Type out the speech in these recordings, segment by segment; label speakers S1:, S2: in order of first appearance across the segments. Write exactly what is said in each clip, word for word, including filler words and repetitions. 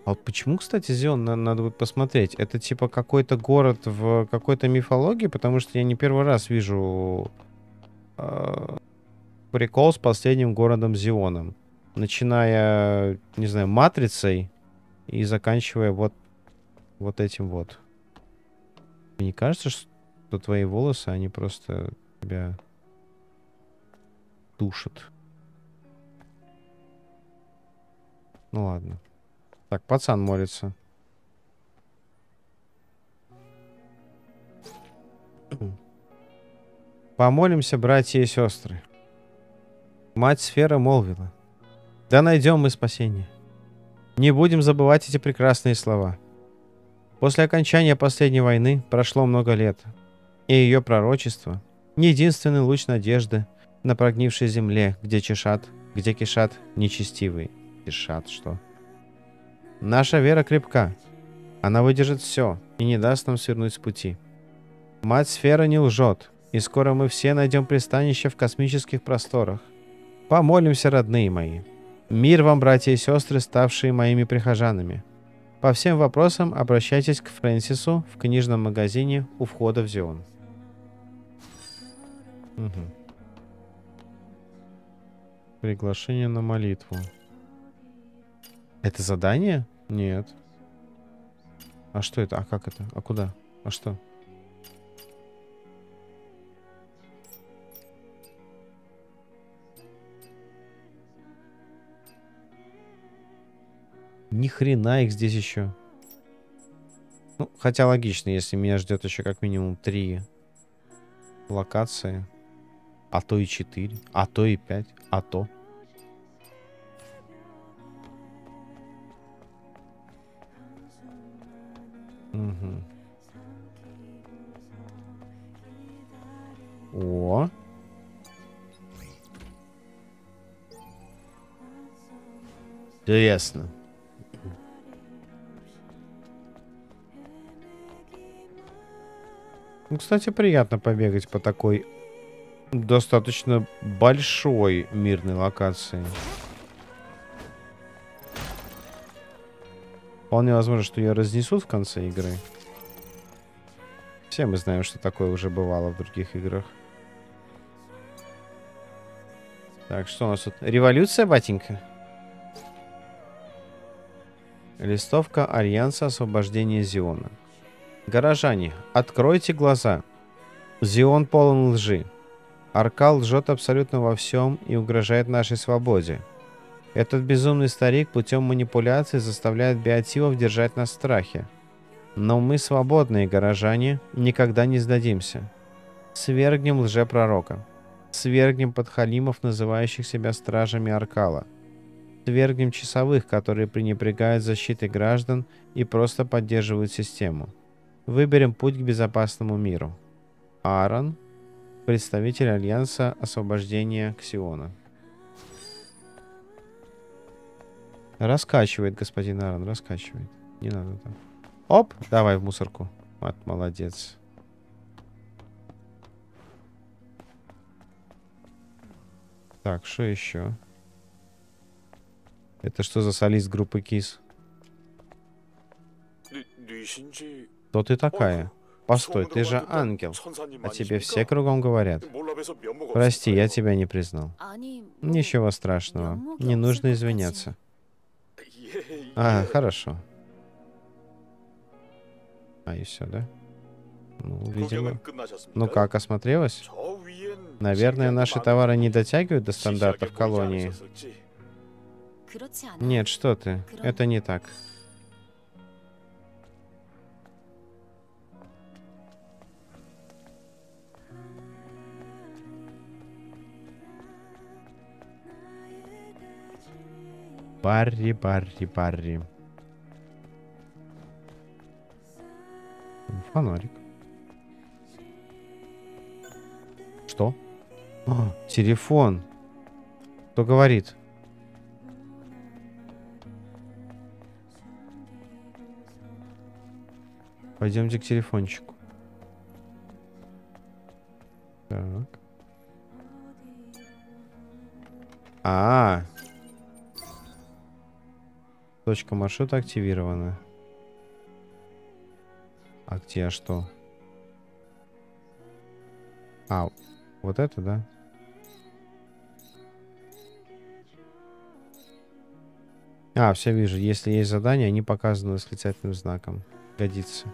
S1: А вот почему, кстати, Зион, на- надо будет посмотреть? Это типа какой-то город в какой-то мифологии? Потому что я не первый раз вижу э, прикол с последним городом Зионом. Начиная, не знаю, Матрицей и заканчивая вот, вот этим вот. Мне не кажется, что твои волосы, они просто тебя душат? Ну ладно. Так, пацан молится. Помолимся, братья и сестры. Мать Сфера молвила: да найдем мы спасение. Не будем забывать эти прекрасные слова. После окончания последней войны прошло много лет, и ее пророчество — единственный луч надежды на прогнившей земле, где чешат, где кишат нечестивые. Кишат что? Наша вера крепка. Она выдержит все и не даст нам свернуть с пути. Мать Сфера не лжет, и скоро мы все найдем пристанище в космических просторах. Помолимся, родные мои. Мир вам, братья и сестры, ставшие моими прихожанами. По всем вопросам обращайтесь к Фрэнсису в книжном магазине у входа в Зион. Угу. Приглашение на молитву. Это задание? Нет. А что это? А как это? А куда? А что? Ни хрена их здесь еще. Ну, хотя логично, если меня ждет еще как минимум три локации. А то и четыре. А то и пять. А то. Угу. О. Интересно. Ну, кстати, приятно побегать по такой достаточно большой мирной локации. Вполне возможно, что ее разнесут в конце игры. Все мы знаем, что такое уже бывало в других играх. Так, что у нас тут? Революция, батенька? Листовка Альянса освобождения Зиона. Горожане, откройте глаза. Зион полон лжи. Аркал лжет абсолютно во всем и угрожает нашей свободе. Этот безумный старик путем манипуляций заставляет биотивов держать нас в страхе. Но мы, свободные горожане, никогда не сдадимся. Свергнем лжепророка. Свергнем подхалимов, называющих себя стражами Аркала. Свергнем часовых, которые пренебрегают защитой граждан и просто поддерживают систему. Выберем путь к безопасному миру. Аарон, представитель Альянса освобождения Ксиона. Раскачивает, господин Аарон, раскачивает. Не надо там. Оп, давай в мусорку. Вот, молодец. Так, что еще? Это что за солист группы Кис? Кто ты такая? Постой, ты же ангел. А тебе все кругом говорят. Прости, я тебя не признал. Ничего страшного. Не нужно извиняться. А, хорошо. А, и все, да? Ну, видимо. Ну как, осмотрелась? Наверное, наши товары не дотягивают до стандартов колонии. Нет, что ты. Это не так. Барри, Барри, Барри. Фонарик. Что? О, телефон. Кто говорит? Пойдемте к телефончику. Так. А, -а, -а. Точка маршрута активирована. А где, а что? А, вот это, да? А, все вижу. Если есть задание, они показаны восклицательным знаком. Годится.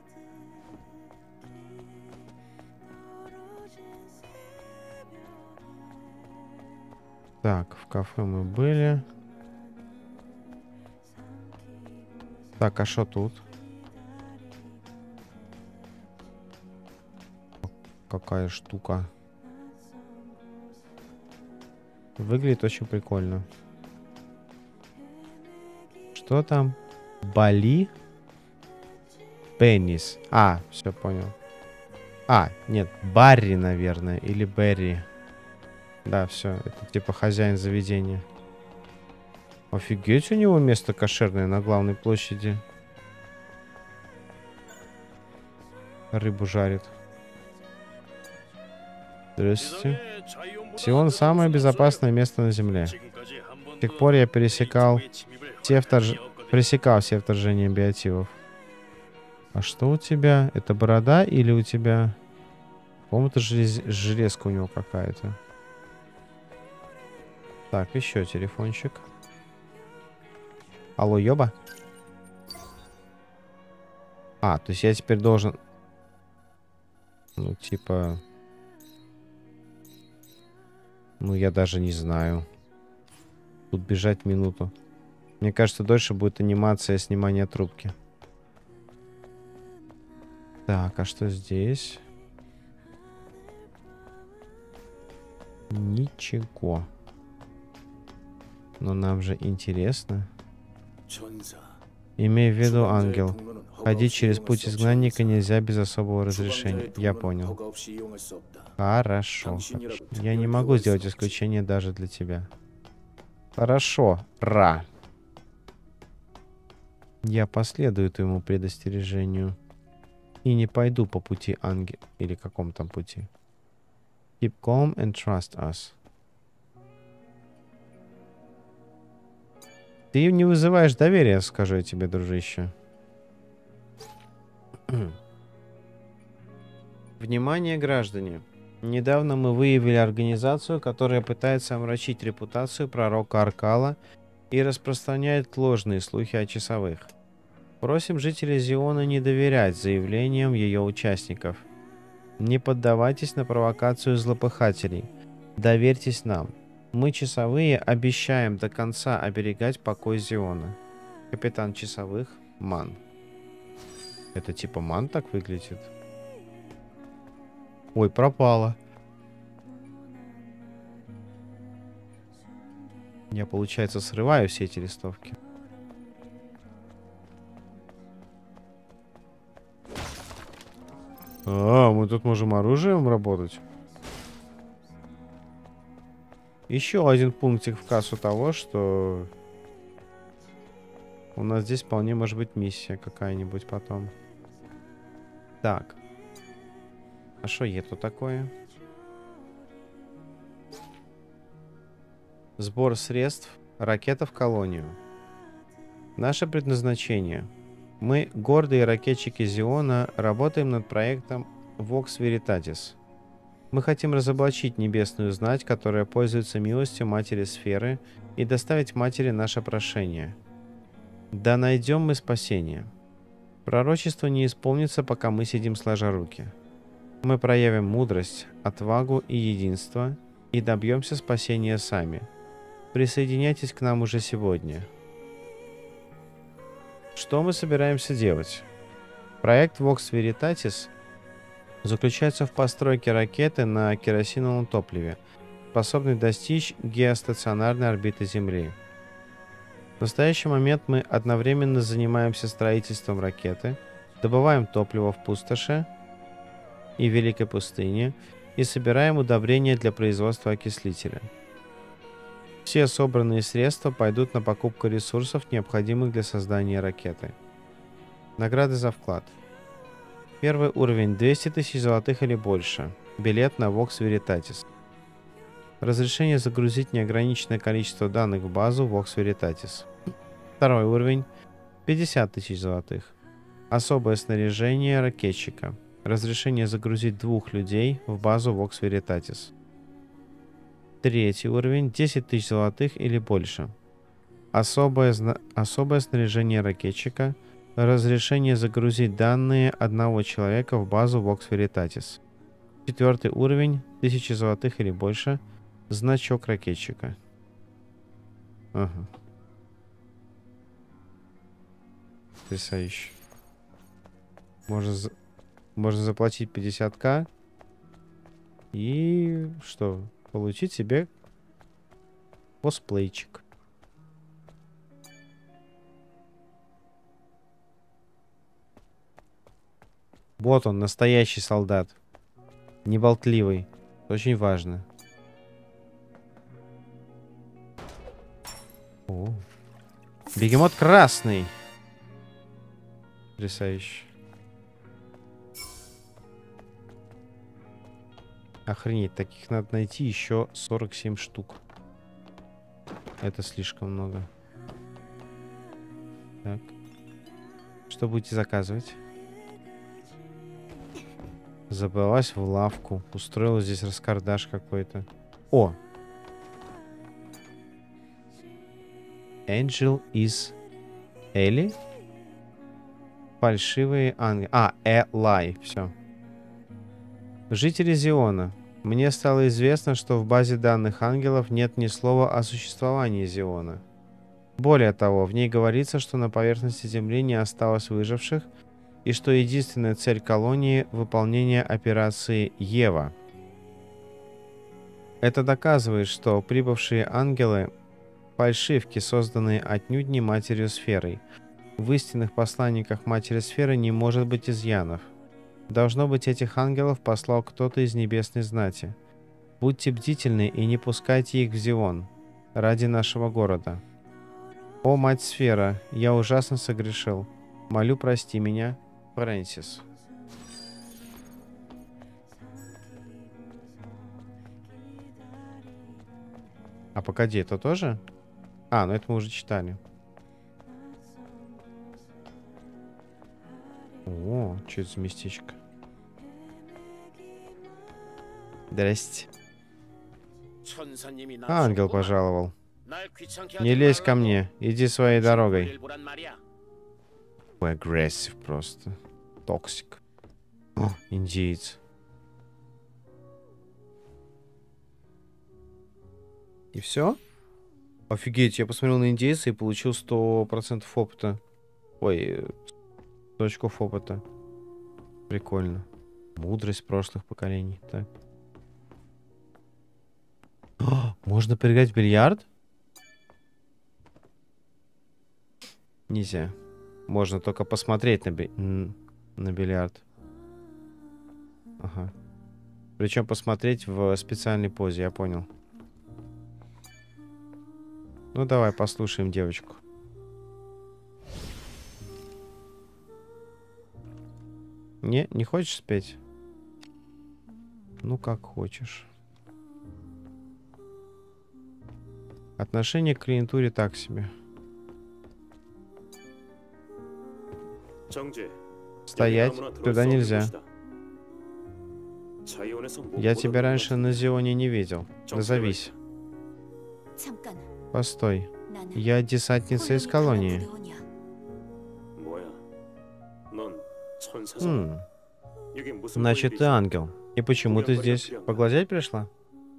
S1: Так, в кафе мы были. Так, а что тут? Какая штука. Выглядит очень прикольно. Что там? Бали? Пеннис. А, все понял. А, нет, Барри, наверное, или Берри. Да, все, это типа хозяин заведения. Офигеть, у него место кошерное на главной площади. Рыбу жарит. Здравствуйте. Сион — самое безопасное место на Земле. С тех пор я пересекал все вторж... пресекал все вторжения биотивов. А что у тебя? Это борода или у тебя... По-моему, это желез... железка у него какая-то. Так, еще телефончик. Алло, ёба. А, то есть я теперь должен... Ну, типа... Ну, я даже не знаю. Тут бежать минуту. Мне кажется, дольше будет анимация снимания трубки. Так, а что здесь? Ничего. Но нам же интересно. Имей в виду, ангел. Ходить через путь изгнанника нельзя без особого разрешения. Я понял. Хорошо. Хорошо. Я не могу сделать исключение даже для тебя. Хорошо. Ра. Я последую твоему предостережению. И не пойду по пути ангела. Или каком там пути. Keep calm and trust us. Ты не вызываешь доверия, скажу я тебе, дружище. Внимание, граждане. Недавно мы выявили организацию, которая пытается омрачить репутацию пророка Аркала и распространяет ложные слухи о часовых. Просим жителей Зиона не доверять заявлениям ее участников. Не поддавайтесь на провокацию злопыхателей. Доверьтесь нам. Мы, часовые, обещаем до конца оберегать покой Зиона. Капитан часовых Ман. Это типа Ман так выглядит? Ой, пропала. Я, получается, срываю все эти листовки. А, мы тут можем оружием работать. Еще один пунктик в кассу того, что у нас здесь вполне может быть миссия какая-нибудь потом. Так. А что это такое? Сбор средств. Ракета в колонию. Наше предназначение. Мы, гордые ракетчики Зиона, работаем над проектом Vox Veritatis. Мы хотим разоблачить небесную знать, которая пользуется милостью Матери Сферы, и доставить Матери наше прошение. Да найдем мы спасение. Пророчество не исполнится, пока мы сидим сложа руки. Мы проявим мудрость, отвагу и единство, и добьемся спасения сами. Присоединяйтесь к нам уже сегодня. Что мы собираемся делать? Проект Vox Veritatis заключается в постройке ракеты на керосиновом топливе, способной достичь геостационарной орбиты Земли. В настоящий момент мы одновременно занимаемся строительством ракеты, добываем топливо в пустоши и Великой пустыне и собираем удобрения для производства окислителя. Все собранные средства пойдут на покупку ресурсов, необходимых для создания ракеты. Награды за вклад. Первый уровень двести тысяч золотых или больше. Билет на Vox Veritatis. Разрешение загрузить неограниченное количество данных в базу Vox Veritatis. Второй уровень. пятьдесят тысяч золотых. Особое снаряжение ракетчика. Разрешение загрузить двух людей в базу Vox Veritatis. Третий уровень. десять тысяч золотых или больше. Особое, зна... Особое снаряжение ракетчика. Разрешение загрузить данные одного человека в базу Vox Veritatis. Четвертый уровень. Тысячи золотых или больше. Значок ракетчика. Ага. Потрясающе. Можно, за... Можно заплатить пятьдесят тысяч. И что? Получить себе косплейчик. Вот он, настоящий солдат. Неболтливый. Очень важно. О. Бегемот красный. Потрясающе. Охренеть, таких надо найти еще сорок семь штук. Это слишком много. Так. Что будете заказывать? Забралась в лавку. Устроила здесь раскардаш какой-то. О! Angel is Элли? Фальшивые ангелы. А, Элай. Все. Жители Зиона. Мне стало известно, что в базе данных ангелов нет ни слова о существовании Зиона. Более того, в ней говорится, что на поверхности Земли не осталось выживших, и что единственная цель колонии — выполнение операции Ева. Это доказывает, что прибывшие ангелы — фальшивки, созданные отнюдь не Матерью Сферой. В истинных посланниках Матери Сферы не может быть изъянов. Должно быть, этих ангелов послал кто-то из небесной знати. Будьте бдительны и не пускайте их в Зион, ради нашего города. О, Мать Сфера, я ужасно согрешил. Молю, прости меня, Фрэнсис. А погоди, это тоже? А, ну это мы уже читали. О, что это за местечко? Здрасте. Ангел пожаловал. Не лезь ко мне, иди своей дорогой. Агрессив просто. Токсик. О, индиец. И все? Офигеть, я посмотрел на индейца и получил сто процентов опыта. Ой, сто очков опыта. Прикольно. Мудрость прошлых поколений. Так. О, можно поиграть в бильярд? Нельзя. Можно только посмотреть на, би... на бильярд. Ага. Причем посмотреть в специальной позе, я понял. Ну давай послушаем девочку. Не, не хочешь спеть? Ну как хочешь. Отношение к клиентуре так себе. Стоять, туда нельзя. Я тебя раньше на Зионе не видел. Назовись. Постой. Я десантница из колонии. Хм. Значит, ты ангел. И почему ты здесь? Поглазеть пришла?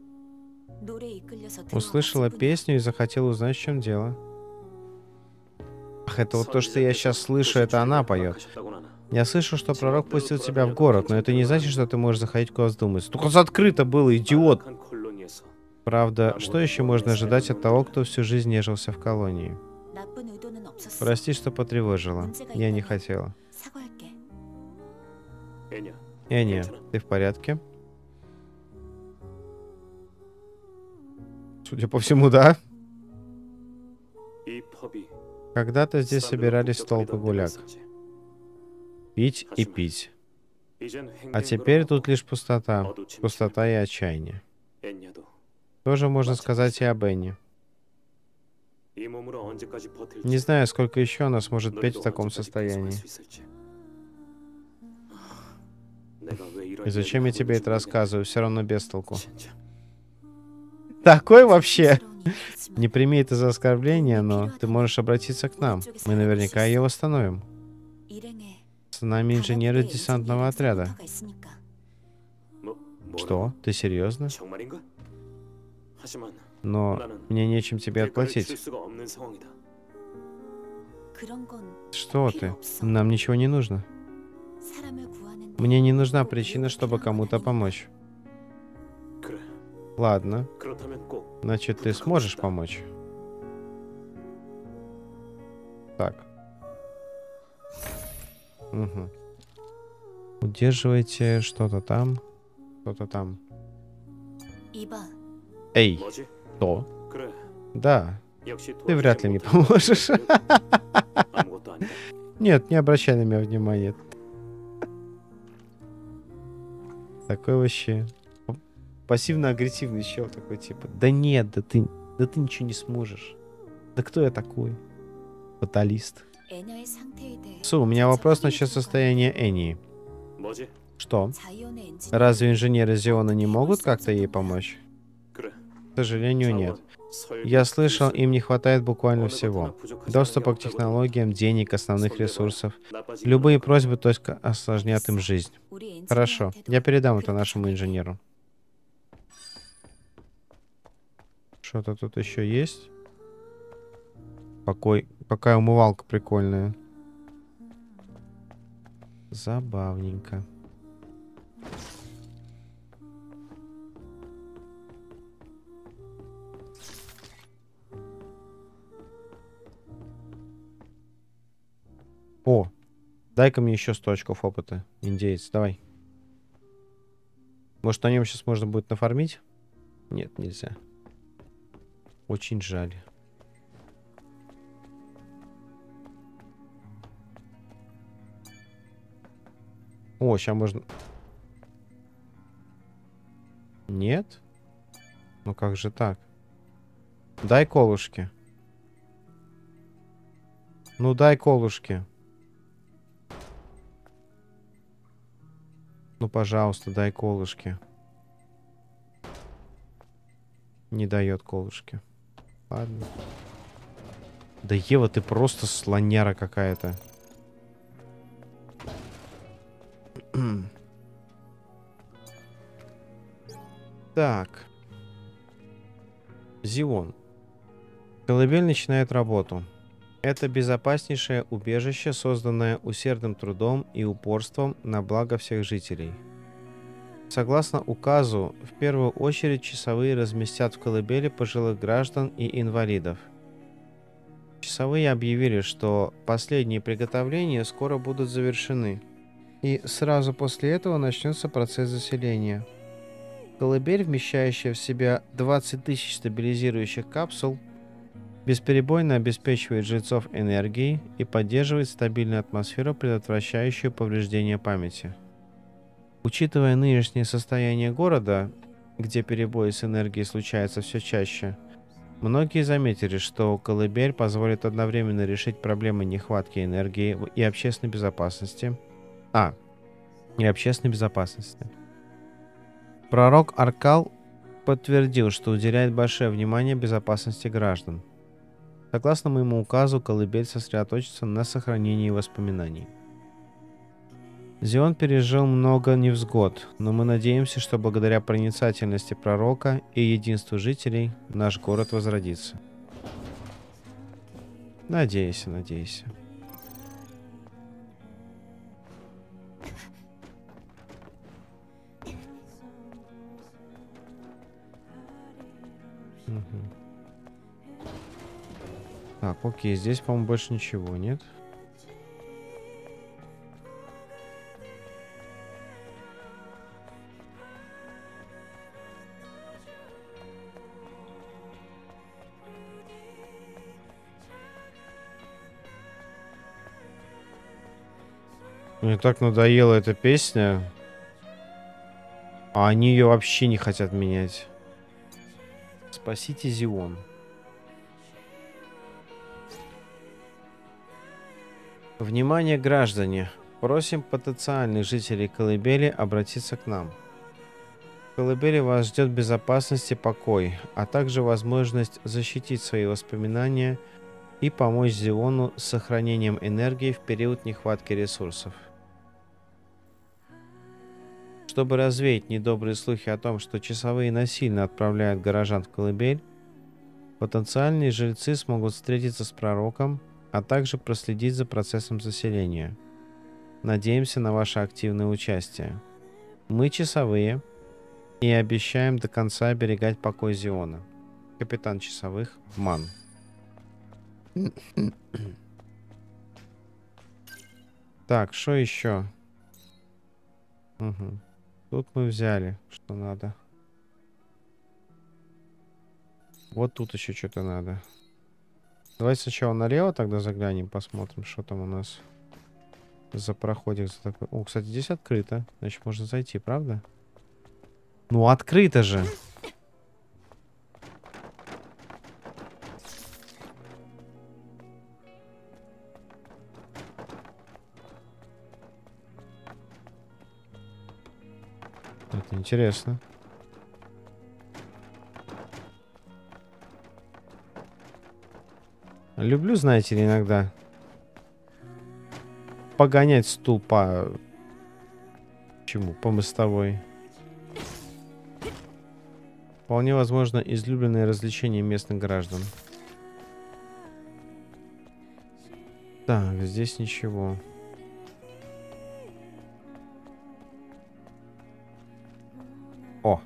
S1: Услышала песню и захотела узнать, в чем дело. Ах, это вот то, что я сейчас слышу, это она поет. Я слышу, что пророк пустил тебя в город, но это не значит, что ты можешь заходить куда вздумается. Только открыто было, идиот! Правда, что еще можно ожидать от того, кто всю жизнь нежился в колонии? Прости, что потревожила. Я не хотела. Эня, ты в порядке? Судя по всему, да. Когда-то здесь собирались толпы гуляк. Пить и пить. А теперь тут лишь пустота. Пустота и отчаяние. Тоже можно сказать и об Энне. Не знаю, сколько еще она сможет петь в таком состоянии. И зачем я тебе это рассказываю? Все равно без толку. Такой вообще. Не прими это за оскорбление, но ты можешь обратиться к нам. Мы наверняка ее восстановим. С нами инженеры десантного отряда. Что? Ты серьезно? Но мне нечем тебе отплатить. Что ты? Нам ничего не нужно. Мне не нужна причина, чтобы кому-то помочь. Ладно. Значит, ты сможешь помочь. Так. Угу. Удерживайте что-то там. Что-то там. Эй. Что? Да. Ты вряд ли мне поможешь. Нет, не обращай на меня внимания. Такой вообще пассивно-агрессивный чел такой, типа, да нет, да ты, да ты ничего не сможешь. Да кто я такой? Фаталист. Су, у меня вопрос насчет состояния Энии. Что? Разве инженеры Зиона не могут как-то ей помочь? К сожалению, нет. Я слышал, им не хватает буквально всего. Доступа к технологиям, денег, основных ресурсов. Любые просьбы только осложнят им жизнь. Хорошо, я передам это нашему инженеру. Что-то тут еще есть? Покой... Какая умывалка прикольная. Забавненько. О, дай-ка мне еще сто очков опыта, индеец, давай. Может, на нем сейчас можно будет нафармить? Нет, нельзя. Очень жаль. О, сейчас можно... Нет? Ну как же так? Дай колышки. Ну дай колышки. Ну, пожалуйста, дай колышки. Не дает колышки. Ладно. Да, Ева, ты просто слоняра какая-то. Так. Зион. Колыбель начинает работу. Это безопаснейшее убежище, созданное усердным трудом и упорством на благо всех жителей. Согласно указу, в первую очередь часовые разместят в колыбели пожилых граждан и инвалидов. Часовые объявили, что последние приготовления скоро будут завершены, и сразу после этого начнется процесс заселения. Колыбель, вмещающая в себя двадцать тысяч стабилизирующих капсул, бесперебойно обеспечивает жильцов энергией и поддерживает стабильную атмосферу, предотвращающую повреждение памяти. Учитывая нынешнее состояние города, где перебои с энергией случаются все чаще, многие заметили, что колыбель позволит одновременно решить проблемы нехватки энергии и общественной безопасности. А, и общественной безопасности. Пророк Аркал подтвердил, что уделяет большое внимание безопасности граждан. Согласно моему указу, колыбель сосредоточится на сохранении воспоминаний. Зион пережил много невзгод, но мы надеемся, что благодаря проницательности пророка и единству жителей наш город возродится. Надейся, надейся. Угу. Так, окей, здесь, по-моему, больше ничего нет. Мне так надоела эта песня. А они ее вообще не хотят менять. Спасите Зион. Внимание, граждане! Просим потенциальных жителей Колыбели обратиться к нам. В Колыбели вас ждет безопасность и покой, а также возможность защитить свои воспоминания и помочь Зиону с сохранением энергии в период нехватки ресурсов. Чтобы развеять недобрые слухи о том, что часовые насильно отправляют горожан в Колыбель, потенциальные жильцы смогут встретиться с пророком, а также проследить за процессом заселения. Надеемся на ваше активное участие. Мы часовые и обещаем до конца оберегать покой Зиона. Капитан часовых Ман. Так, что еще? Угу. Тут мы взяли, что надо. Вот тут еще что-то надо. Давайте сначала налево тогда заглянем, посмотрим, что там у нас за проходик. За такой... О, кстати, здесь открыто. Значит, можно зайти, правда? Ну, открыто же! Это интересно. Люблю, знаете ли, иногда погонять стул по... Чему? По мостовой. Вполне возможно, излюбленное развлечение местных граждан. Так, здесь ничего. О!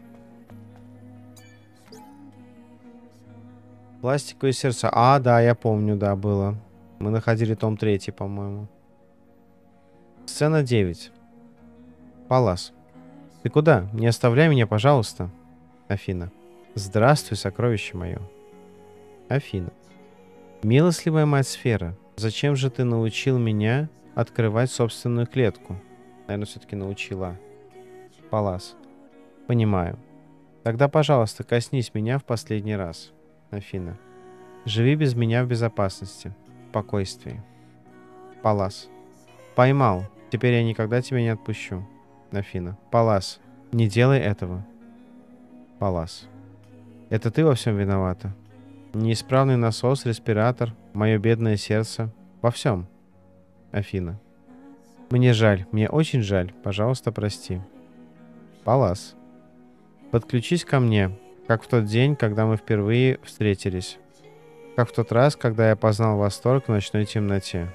S1: Пластиковые сердца. А, да, я помню, да, было. Мы находили том третий, по-моему. Сцена девять. Палас. Ты куда? Не оставляй меня, пожалуйста. Афина. Здравствуй, сокровище мое. Афина. Милостливая мать Сфера, зачем же ты научил меня открывать собственную клетку? Наверное, все-таки научила. Палас. Понимаю. Тогда, пожалуйста, коснись меня в последний раз. Афина. Живи без меня в безопасности, в спокойствии. Палас. Поймал. Теперь я никогда тебя не отпущу. Афина. Палас. Не делай этого. Палас. Это ты во всем виновата. Неисправный насос, респиратор, мое бедное сердце. Во всем. Афина. Мне жаль. Мне очень жаль. Пожалуйста, прости. Палас. Подключись ко мне, как в тот день, когда мы впервые встретились. Как в тот раз, когда я познал восторг в ночной темноте.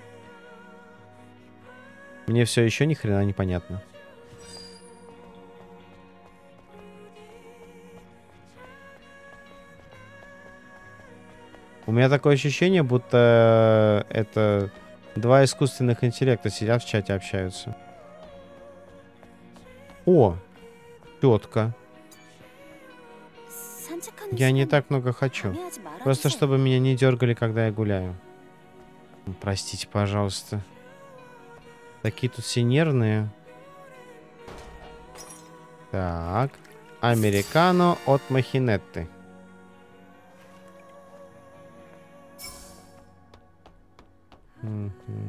S1: Мне все еще ни хрена не понятно. У меня такое ощущение, будто это два искусственных интеллекта сидят в чате, общаются. О, тетка. Я не так много хочу. Просто чтобы меня не дергали, когда я гуляю. Простите, пожалуйста. Такие тут все нервные. Так. Американо от Махинетты. Угу.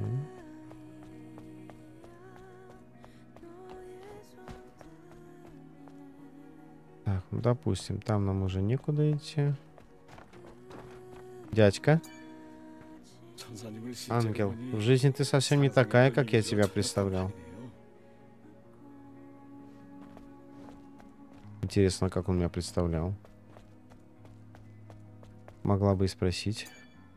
S1: Так, ну допустим, там нам уже некуда идти. Дядька. Ангел, в жизни ты совсем не такая, как я тебя представлял. Интересно, как он меня представлял. Могла бы и спросить.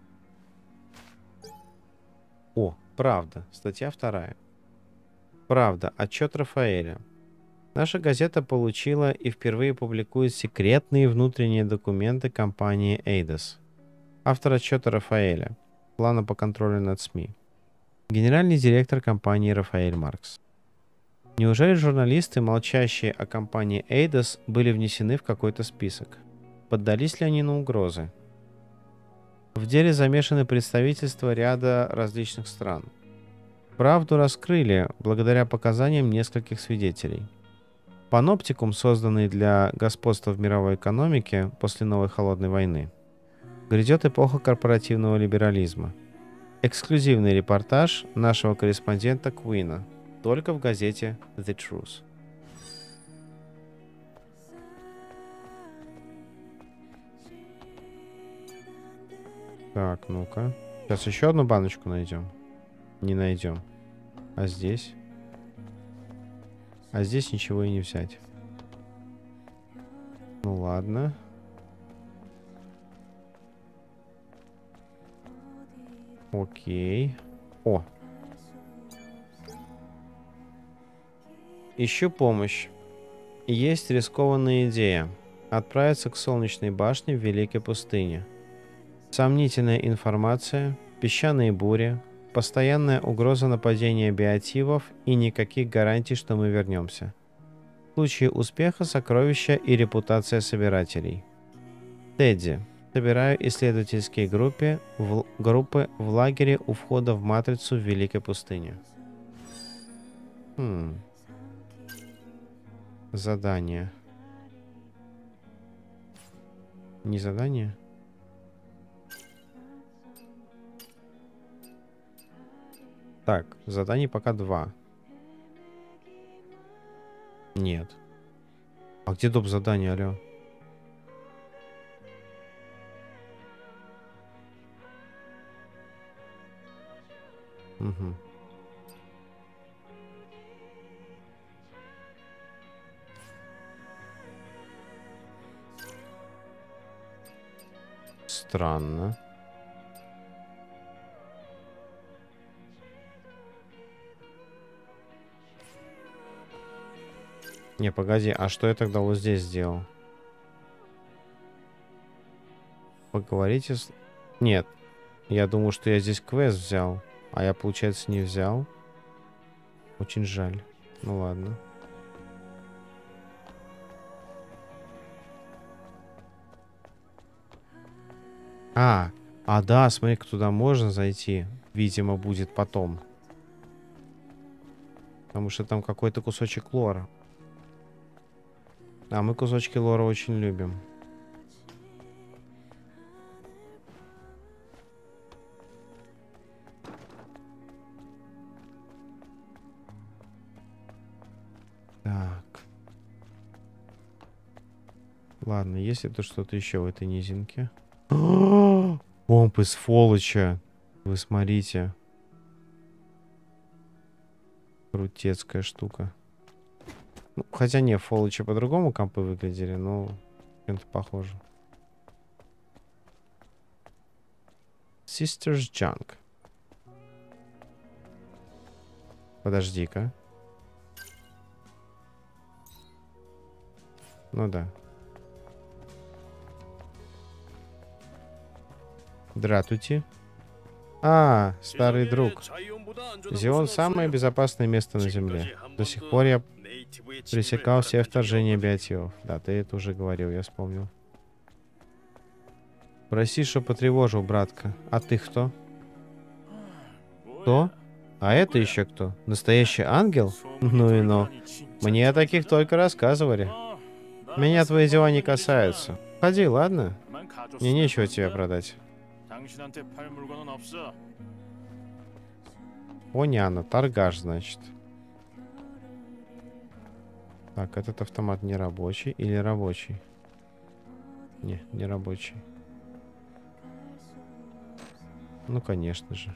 S1: О, правда. Статья вторая. Правда. Отчет Рафаэля. Наша газета получила и впервые публикует секретные внутренние документы компании Эйдос. Автор отчета Рафаэля. Плана по контролю над СМИ. Генеральный директор компании Рафаэль Маркс. Неужели журналисты, молчащие о компании Эйдос, были внесены в какой-то список? Поддались ли они на угрозы? В деле замешаны представительства ряда различных стран. Правду раскрыли благодаря показаниям нескольких свидетелей. Паноптикум, созданный для господства в мировой экономике после новой холодной войны. Грядет эпоха корпоративного либерализма. эксклюзивный репортаж нашего корреспондента Куина. Только в газете The Truth. Так, ну-ка. Сейчас еще одну баночку найдем. Не найдем. А здесь? А здесь ничего и не взять. Ну ладно. Окей. О. Ищу помощь. Есть рискованная идея. Отправиться к солнечной башне в Великой пустыне. Сомнительная информация, песчаные бури, постоянная угроза нападения биотивов и никаких гарантий, что мы вернемся. В случае успеха сокровища и репутация собирателей. Тедди. Собираю исследовательские группы в, группы в лагере у входа в матрицу в Великой пустыне. Хм. Задание. Не задание? Так, заданий пока два. Нет. А где доп. Задание, алло? Угу. Странно. Не, погоди, а что я тогда вот здесь сделал? Поговорите с... Нет. Я думаю, что я здесь квест взял. А я, получается, не взял. Очень жаль. Ну ладно. А, а да, смотри-ка, туда можно зайти. Видимо, будет потом. Потому что там какой-то кусочек лора. А мы кусочки лора очень любим. Так. Ладно, есть ли тут что-то еще в этой низинке? Помп из фолоча. Вы смотрите. Крутецкая штука. Ну, хотя не, фолоча по-другому компы выглядели, но чем-то похоже. Sister's Junk. Подожди-ка. Ну да. Здравствуйте. А, старый друг. Зион — самое безопасное место на Земле. До сих пор я пресекал все вторжения биотивов. Да, ты это уже говорил, я вспомнил. Прости, что потревожил, братка. А ты кто? Кто? А это еще кто? Настоящий ангел? Ну и ну. Мне о таких только рассказывали. Меня твои дела не касаются. Ходи, ладно? Мне нечего тебе продать. Понятно, торгаш, значит. Так, этот автомат не рабочий или рабочий? Не, не рабочий. Ну, конечно же.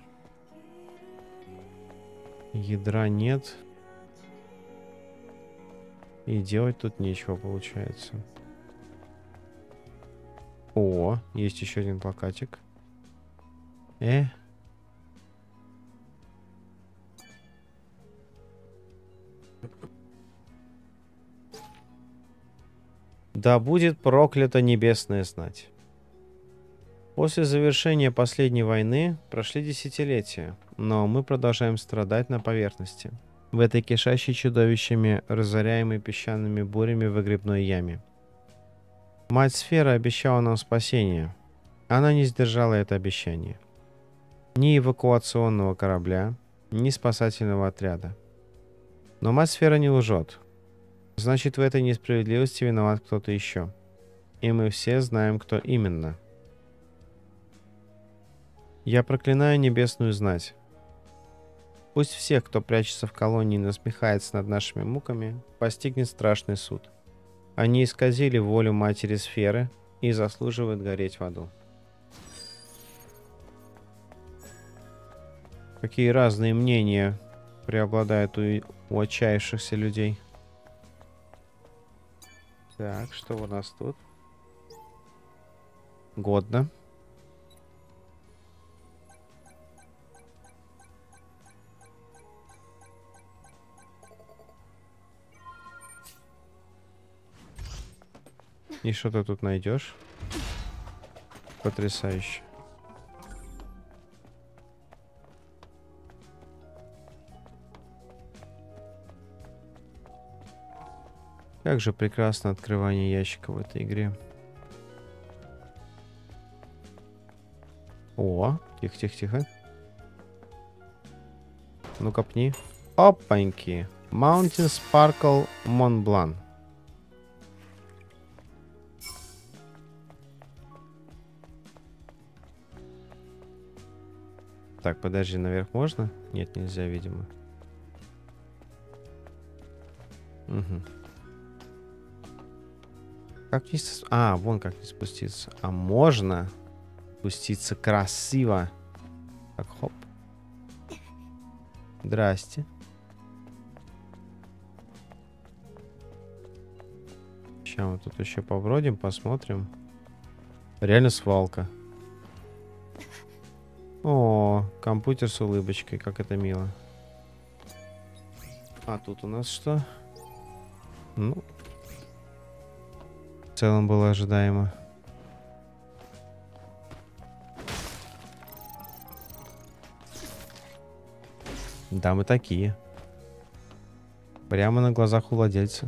S1: Ядра нет. И делать тут нечего, получается. О, есть еще один плакатик. Э. Да будет проклята небесная знать. После завершения последней войны прошли десятилетия, но мы продолжаем страдать на поверхности, в этой кишащей чудовищами, разоряемой песчаными бурями в выгребной яме. Мать Сфера обещала нам спасение. Она не сдержала это обещание. Ни эвакуационного корабля, ни спасательного отряда. Но Мать Сфера не лжет. Значит, в этой несправедливости виноват кто-то еще. И мы все знаем, кто именно. Я проклинаю небесную знать. Пусть всех, кто прячется в колонии и насмехается над нашими муками, постигнет страшный суд. Они исказили волю матери сферы и заслуживают гореть в аду. Какие разные мнения преобладают у, у отчаявшихся людей. Так, что у нас тут? Годно. И что ты тут найдешь? Потрясающе. Как же прекрасно открывание ящика в этой игре. О, тихо-тихо-тихо. Ну копни. Опаньки. Mountain Sparkle Mont Blanc. Так, подожди, наверх можно? Нет, нельзя, видимо. Угу. Как вниз? А, вон как не спуститься. А можно спуститься красиво. Так, хоп. Здрасте. Сейчас мы тут еще побродим, посмотрим. Реально свалка. О, компьютер с улыбочкой, как это мило. А тут у нас что? Ну, в целом было ожидаемо. Да, мы такие. Прямо на глазах у владельца.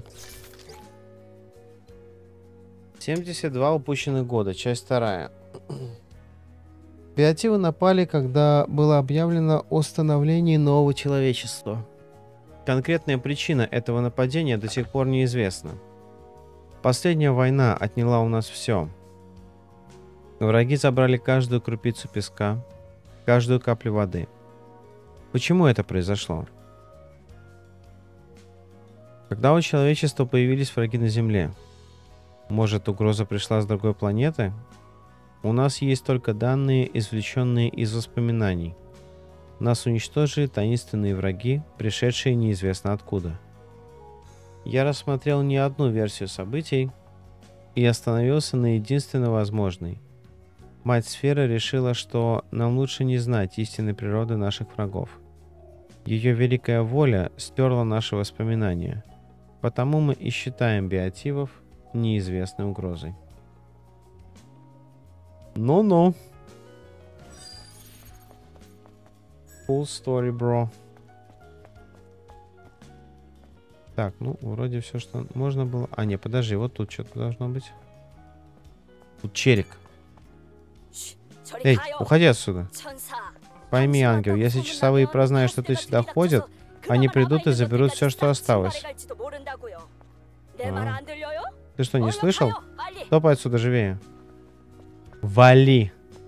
S1: семьдесят два упущенных года, часть вторая. Биотивы напали, когда было объявлено о становлении нового человечества. Конкретная причина этого нападения до сих пор неизвестна. Последняя война отняла у нас все. Враги забрали каждую крупицу песка, каждую каплю воды. Почему это произошло? Когда у человечества появились враги на Земле? Может, угроза пришла с другой планеты? У нас есть только данные, извлеченные из воспоминаний. Нас уничтожили таинственные враги, пришедшие неизвестно откуда. Я рассмотрел не одну версию событий и остановился на единственно возможной. Мать Сферы решила, что нам лучше не знать истинной природы наших врагов. Ее великая воля стерла наши воспоминания, потому мы и считаем биотивов неизвестной угрозой. Ну-ну. Full story, bro. Так, ну, вроде все, что можно было. А, не, подожди, вот тут что-то должно быть. Тут черик. Эй, уходи отсюда. Пойми, ангел, если часовые прознают, что ты сюда ходят, они придут и заберут все, что осталось. А. Ты что, не слышал? Топай отсюда живее. Вали.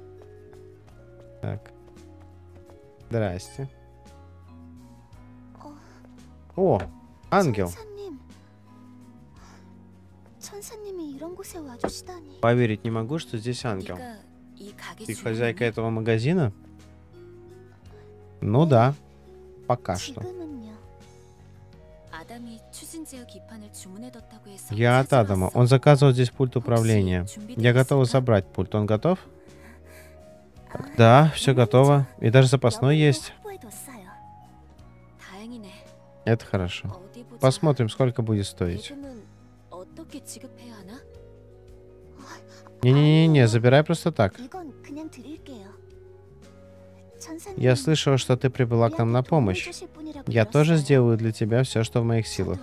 S1: Так. Здрасте. О, ангел. Поверить не могу, что здесь ангел. Ты хозяйка этого магазина? Ну да, пока что. Я от Адама. Он заказывал здесь пульт управления. Я готова забрать пульт. Он готов? Да, все готово. И даже запасной есть. Это хорошо. Посмотрим, сколько будет стоить. Не-не-не, забирай просто так. Я слышала, что ты прибыла к нам на помощь. Я тоже сделаю для тебя все, что в моих силах.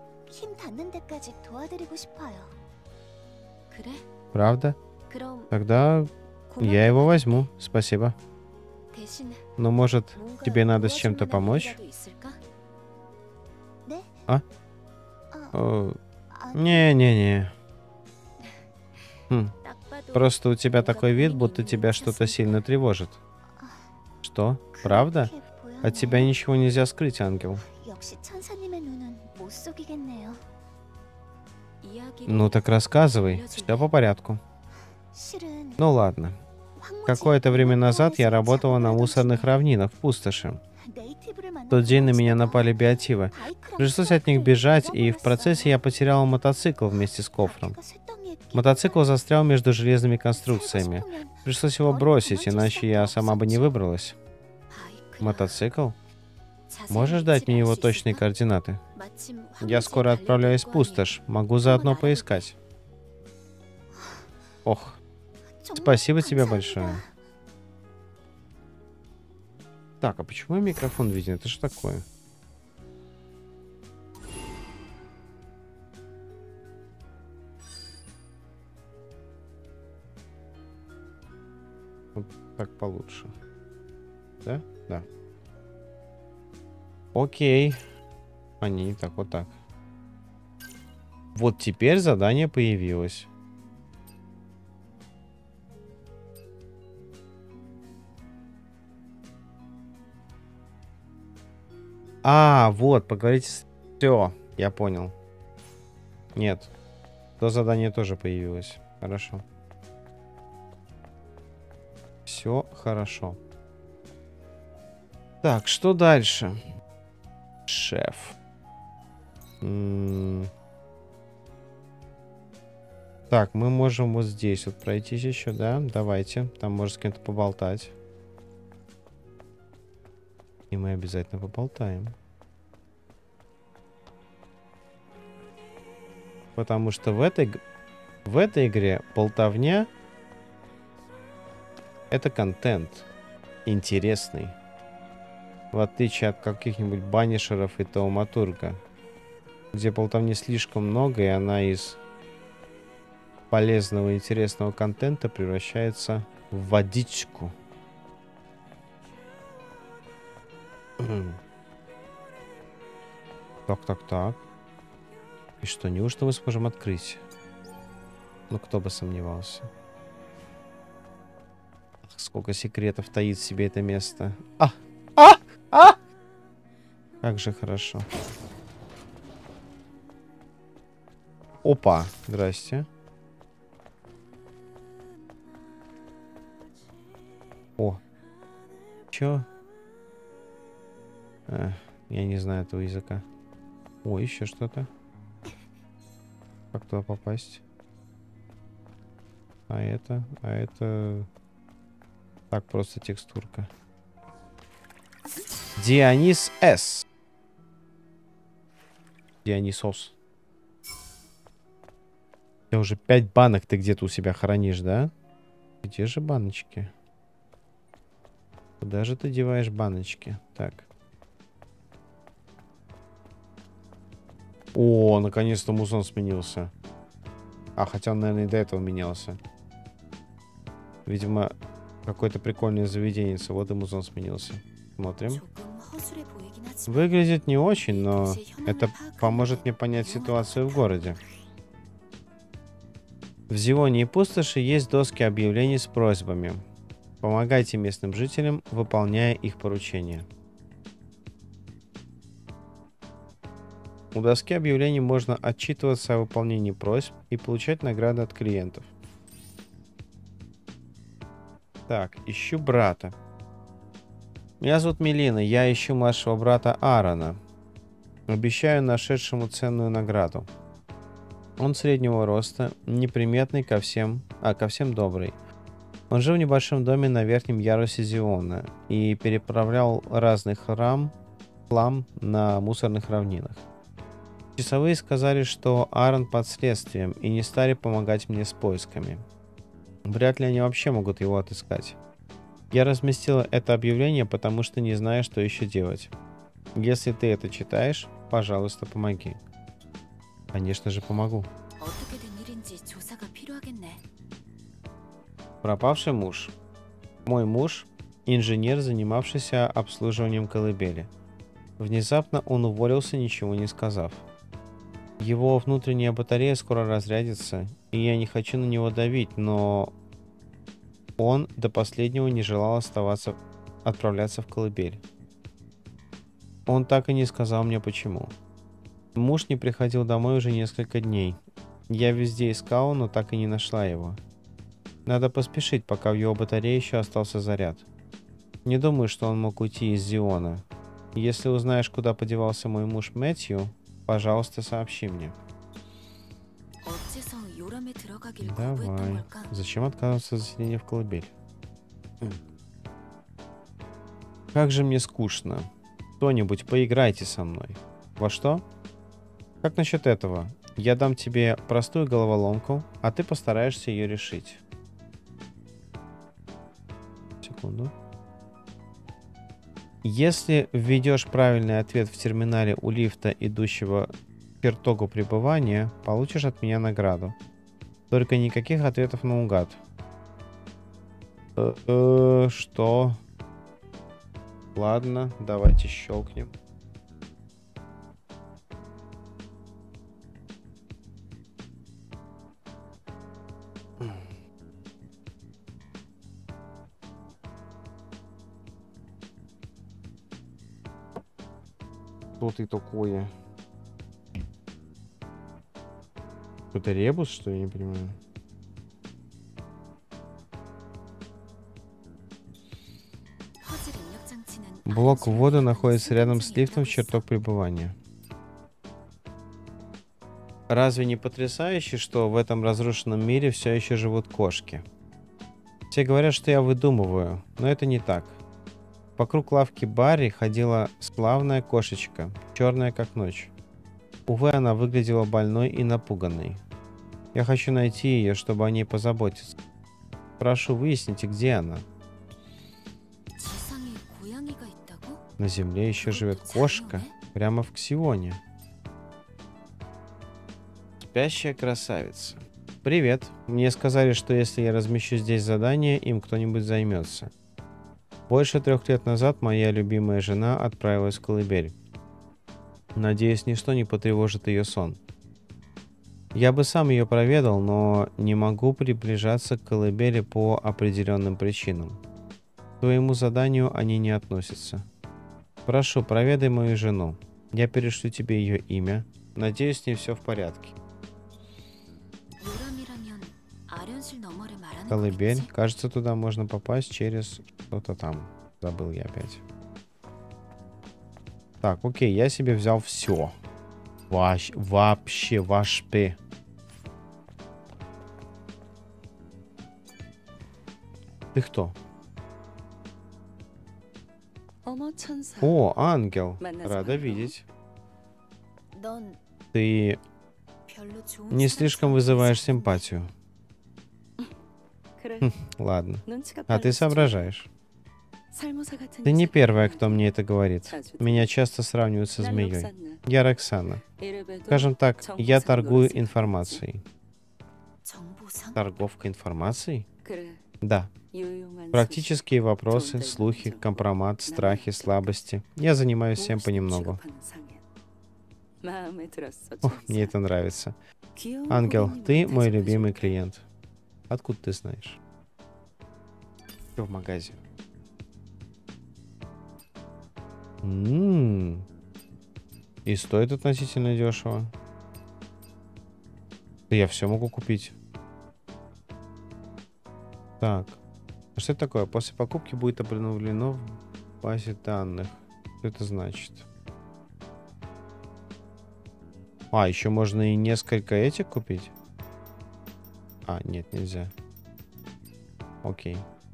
S1: Правда? Тогда я его возьму. Спасибо. Но может, тебе надо с чем-то помочь? А? Не-не-не. Хм. Просто у тебя такой вид, будто тебя что-то сильно тревожит. Что? Правда? От тебя ничего нельзя скрыть, ангел. Ну так рассказывай, все по порядку. Ну ладно. Какое-то время назад я работала на мусорных равнинах в пустоши. В тот день на меня напали биотивы. Пришлось от них бежать, и в процессе я потеряла мотоцикл вместе с кофром. Мотоцикл застрял между железными конструкциями. Пришлось его бросить, иначе я сама бы не выбралась. Мотоцикл? Можешь дать мне его точные координаты? Я скоро отправляюсь в пустошь. Могу заодно поискать. Ох. Спасибо тебе большое. Так, а почему микрофон виден? Это что такое? Вот так получше. Да? Да. Окей. А не, не так, вот так. Вот теперь задание появилось. А, вот, поговорите с... Все, я понял. Нет. То задание тоже появилось. Хорошо. Все хорошо. Так, что дальше? Шеф. М-м- так, мы можем вот здесь вот пройтись еще, да? Давайте. Там можно с кем-то поболтать. И мы обязательно поболтаем. Потому что в этой, в этой игре болтовня — это контент интересный. В отличие от каких-нибудь банишеров и тауматурга, где болтовни слишком много, и она из полезного и интересного контента превращается в водичку. Так, так, так. И что, неужто мы сможем открыть? Ну, кто бы сомневался. Ах, сколько секретов таит в себе это место. А! А! А! Как же хорошо. Опа! Здрасте. О! Чё? А, я не знаю этого языка. О, еще что-то. Как туда попасть? А это? А это... Так, просто текстурка. Дионис С. Дионисос. Я уже пять банок ты где-то у себя хранишь, да? Где же баночки? Куда же ты деваешь баночки? Так. О, наконец-то музон сменился. А, хотя он, наверное, и до этого менялся. Видимо, какое-то прикольное заведение. Вот и музон сменился. Смотрим. Выглядит не очень, но это поможет мне понять ситуацию в городе. В Зионе и Пустоши есть доски объявлений с просьбами. Помогайте местным жителям, выполняя их поручения. У доски объявлений можно отчитываться о выполнении просьб и получать награды от клиентов. Так, ищу брата. Меня зовут Мелина, я ищу младшего брата Аарона. Обещаю нашедшему ценную награду. Он среднего роста, неприметный ко всем, а ко всем добрый. Он жил в небольшом доме на верхнем ярусе Зиона и переправлял разный храм, хлам на мусорных равнинах. Часовые сказали, что Аарон под следствием и не стали помогать мне с поисками. Вряд ли они вообще могут его отыскать. Я разместила это объявление, потому что не знаю, что еще делать. Если ты это читаешь, пожалуйста, помоги. Конечно же, помогу. Пропавший муж. Мой муж – инженер, занимавшийся обслуживанием колыбели. Внезапно он уволился, ничего не сказав. Его внутренняя батарея скоро разрядится, и я не хочу на него давить, но он до последнего не желал оставаться отправляться в колыбель. Он так и не сказал мне почему. Муж не приходил домой уже несколько дней. Я везде искала, но так и не нашла его. Надо поспешить, пока в его батарее еще остался заряд. Не думаю, что он мог уйти из Зиона. Если узнаешь, куда подевался мой муж Мэтью, пожалуйста, сообщи мне. Давай. Зачем отказываться от заселения в колыбель? Как же мне скучно. Кто-нибудь, поиграйте со мной. Во что? Как насчет этого? Я дам тебе простую головоломку, а ты постараешься ее решить. Секунду. Если введешь правильный ответ в терминале у лифта, идущего к чертогу пребывания, получишь от меня награду. Только никаких ответов наугад. Э-э, что? Ладно, давайте щелкнем. Что ты такое? Это ребус, что я не понимаю? Блок ввода находится рядом с лифтом в чертог пребывания. Разве не потрясающе, что в этом разрушенном мире все еще живут кошки? Все говорят, что я выдумываю, но это не так. Вокруг лавки Барри ходила славная кошечка, черная как ночь. Увы, она выглядела больной и напуганной. Я хочу найти ее, чтобы о ней позаботиться. Прошу, выясните, где она. На земле еще живет кошка, прямо в Ксионе. Спящая красавица. Привет. Мне сказали, что если я размещу здесь задание, им кто-нибудь займется. Больше трех лет назад моя любимая жена отправилась в колыбель. Надеюсь, ничто не потревожит ее сон. Я бы сам ее проведал, но не могу приближаться к колыбели по определенным причинам. К твоему заданию они не относятся. Прошу, проведай мою жену. Я перешлю тебе ее имя. Надеюсь, с ней все в порядке. Колыбель. Кажется, туда можно попасть через что-то там. Забыл я опять. Так, окей, я себе взял все. Ваш, вообще, ваш пи. Ты кто? О, ангел. Рада видеть. Ты не слишком вызываешь симпатию. Хм, ладно. А ты соображаешь. Ты не первая, кто мне это говорит. Меня часто сравнивают со змеей. Я Роксана. Скажем так, я торгую информацией. Торговка информацией? Да. Практические вопросы, слухи, компромат, страхи, слабости. Я занимаюсь всем понемногу. О, мне это нравится. Ангел, ты мой любимый клиент. Откуда ты знаешь? Все в магазе. М-м-м. И стоит относительно дешево. Да я все могу купить. Так. А что это такое? После покупки будет обновлено в базе данных. Что это значит? А, еще можно и несколько этих купить? А, нет, нельзя. Окей.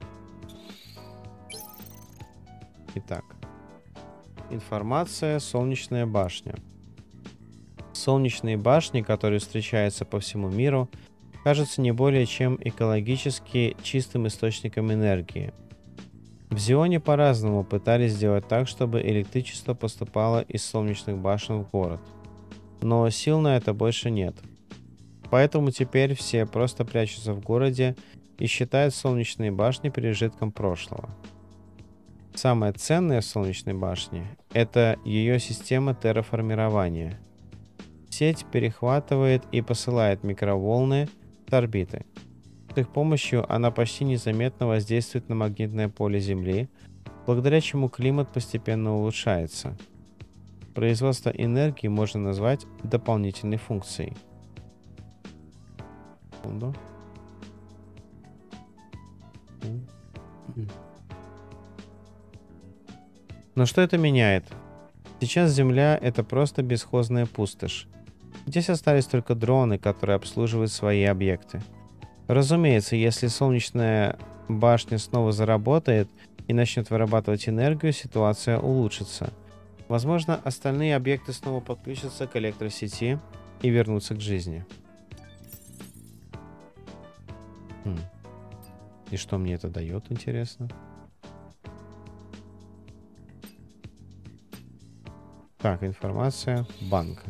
S1: Итак. Информация. Солнечная башня. Солнечные башни, которые встречаются по всему миру, кажутся не более чем экологически чистым источником энергии. В Зионе по-разному пытались сделать так, чтобы электричество поступало из солнечных башен в город. Но сил на это больше нет. Поэтому теперь все просто прячутся в городе и считают солнечные башни пережитком прошлого. Самое ценное в солнечной башне – это ее система терраформирования. Сеть перехватывает и посылает микроволны с орбиты. С их помощью она почти незаметно воздействует на магнитное поле Земли, благодаря чему климат постепенно улучшается. Производство энергии можно назвать дополнительной функцией. Секунду. Но что это меняет? Сейчас Земля — это просто бесхозная пустошь. Здесь остались только дроны, которые обслуживают свои объекты. Разумеется, если солнечная башня снова заработает и начнет вырабатывать энергию, ситуация улучшится. Возможно, остальные объекты снова подключатся к электросети и вернутся к жизни. Хм. И что мне это дает, интересно? Так, информация банка.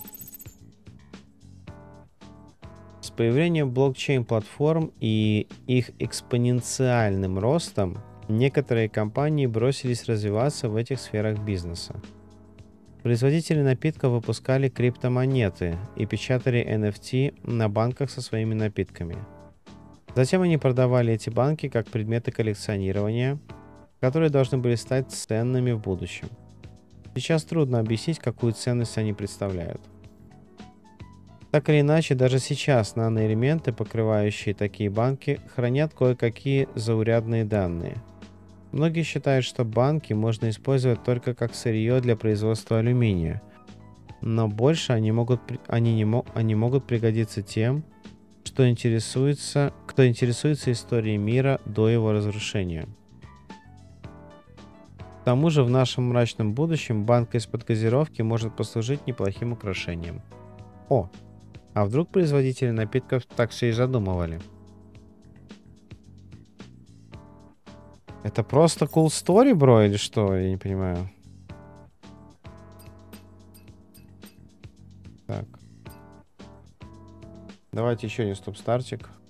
S1: С появлением блокчейн-платформ и их экспоненциальным ростом некоторые компании бросились развиваться в этих сферах бизнеса. Производители напитков выпускали криптомонеты и печатали эн эф ти на банках со своими напитками. Затем они продавали эти банки как предметы коллекционирования, которые должны были стать ценными в будущем. Сейчас трудно объяснить, какую ценность они представляют. Так или иначе, даже сейчас наноэлементы, покрывающие такие банки, хранят кое-какие заурядные данные. Многие считают, что банки можно использовать только как сырье для производства алюминия, но больше они могут, они не, мо, они могут пригодиться тем, что интересуется, кто интересуется историей мира до его разрушения. К тому же в нашем мрачном будущем банка из-под газировки может послужить неплохим украшением. О, а вдруг производители напитков так все и задумывали? Это просто cool story, бро, или что? Я не понимаю. Так. Давайте еще один стоп-стартик.